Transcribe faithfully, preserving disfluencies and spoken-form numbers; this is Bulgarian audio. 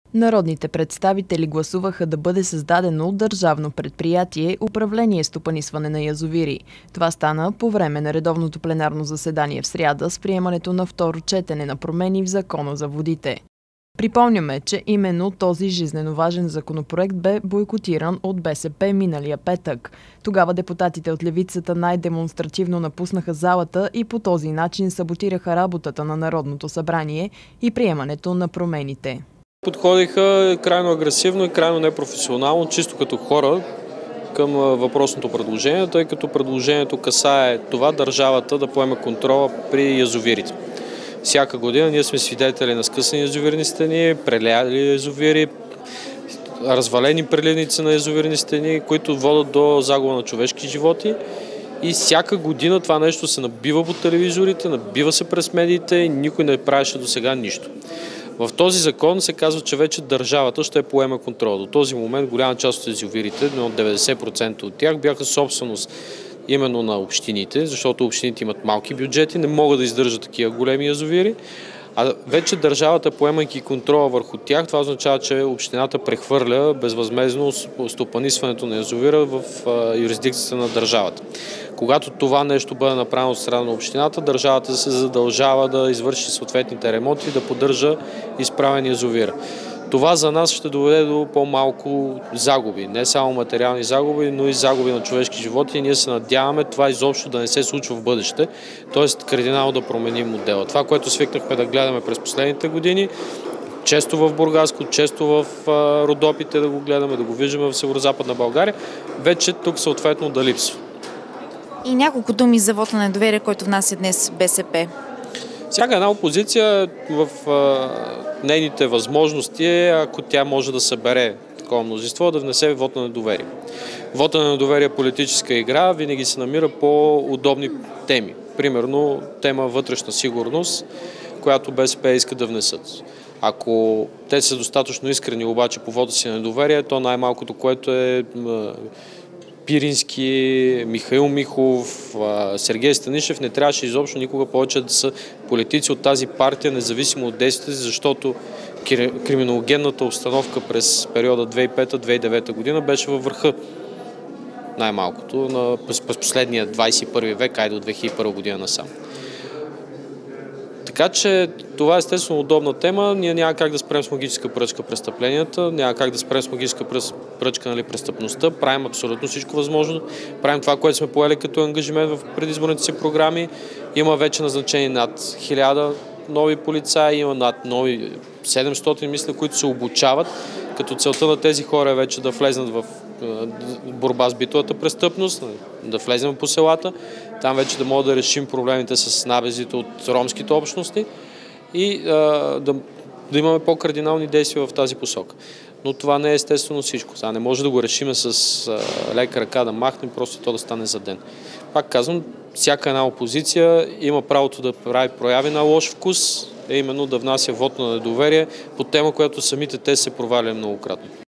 Народните представители гласуваха да бъде създадено държавно предприятие управление стопанисване на язовири. Това стана по време на редовното пленарно заседание в сряда с приемането на второ четене на промени в Закона за водите. Припомняме, че именно този жизнено важен законопроект бе бойкотиран от БСП миналия петък. Тогава депутатите от левицата най-демонстративно напуснаха залата и по този начин саботираха работата на Народното събрание и приемането на промените. Подходиха крайно агресивно и крайно непрофесионално, чисто като хора към въпросното предложение, тъй като предложението касае това държавата да поеме контрола при язовирите. Всяка година ние сме свидетели на скъсани язовирни стени, преляли язовири, развалени преливници на язовирни стени, които водят до загуба на човешки животи. И всяка година това нещо се набива по телевизорите, набива се през медиите и никой не правеше до сега нищо. В този закон се казва, че вече държавата ще поеме контрол. До този момент голяма част от язовирите, но деветдесет процента от тях бяха собственост именно на общините, защото общините имат малки бюджети, не могат да издържат такива големи язовири. А вече държавата, поемайки контрола върху тях, това означава, че общината прехвърля безвъзмездно стопанисването на язовира в юрисдикцията на държавата. Когато това нещо бъде направено от страна на общината, държавата се задължава да извърши съответните ремонти и да поддържа изправен язовир. Това за нас ще доведе до по-малко загуби. Не само материални загуби, но и загуби на човешки животи. И ние се надяваме това изобщо да не се случва в бъдеще, т.е. кардинално да променим модела. Това, което свикнахме да гледаме през последните години, често в Бургаско, често в Родопите да го гледаме, да го виждаме в Северозападна България, вече тук съответно да липсва. И няколко думи за вота на недоверие, който внася днес БСП. Всяка една опозиция в а, нейните възможности е, ако тя може да събере такова мнозинство, да внесе вод на недоверие. Вота на недоверие е политическа игра, винаги се намира по удобни теми. Примерно тема вътрешна сигурност, която БСП иска да внесат. Ако те са достатъчно искрени обаче по вода си на недоверие, то най-малкото, което е Пирински, Михаил Михов, Сергей Станишев, не трябваше изобщо никога повече да са политици от тази партия, независимо от действията, защото криминологенната обстановка през периода две хиляди и пета - две хиляди и девета година беше във върха най-малкото на през последния двадесет и първи век, айде до две хиляди и първа година насам. Така че това е естествено удобна тема. Ние няма как да спрем с магическа пръчка престъпленията, няма как да спрем с магическа пръчка, нали, престъпността. Правим абсолютно всичко възможно. Правим това, което сме поели като ангажимент в предизборните си програми. Има вече назначени над хиляда нови полицаи, има над нови седемстотин, мисля, които се обучават. Като целта на тези хора е вече да влезнат в борба с битовата престъпност, да влезем по селата, там вече да могат да решим проблемите с набезите от ромските общности и а, да, да имаме по-кардинални действия в тази посока. Но това не е естествено всичко. Сега не може да го решим с а, лека ръка да махнем, просто то да стане за ден. Пак казвам, всяка една опозиция има правото да прави прояви на лош вкус, е именно да внася вот на недоверие по тема, която самите те се проваля многократно.